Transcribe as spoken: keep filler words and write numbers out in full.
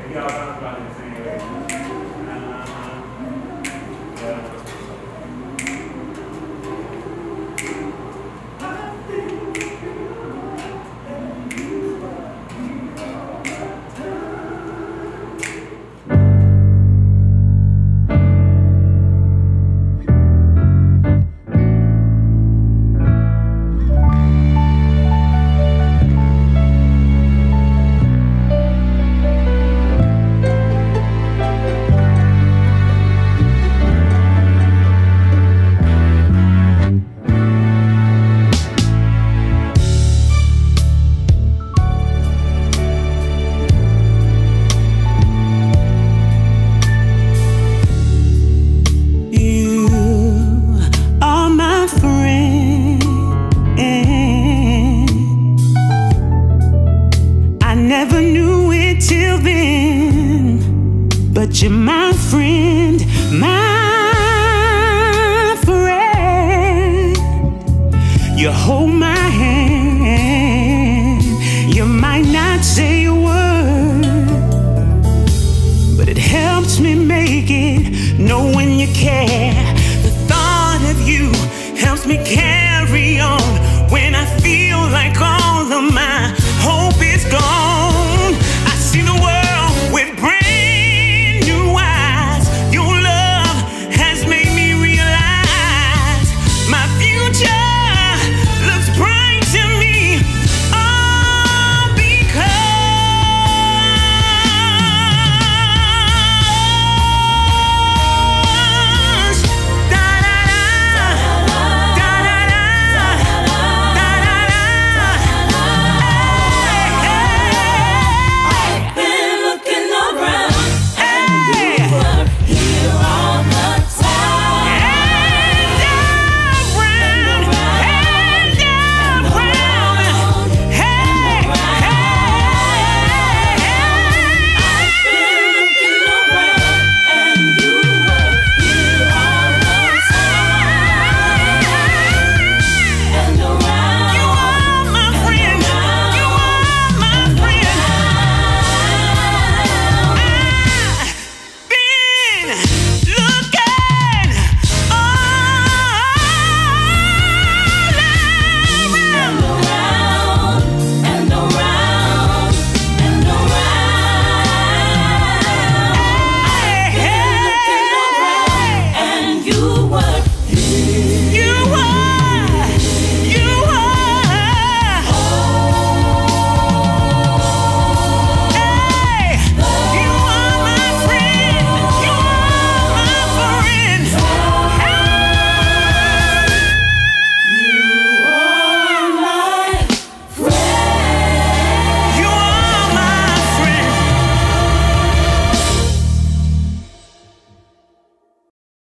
y'all talk about it, same way. Yeah. Never knew it till then, but you're my friend, my friend. You hold my hand. You might not say a word, but it helps me make it, knowing you care. The thought of you helps me care.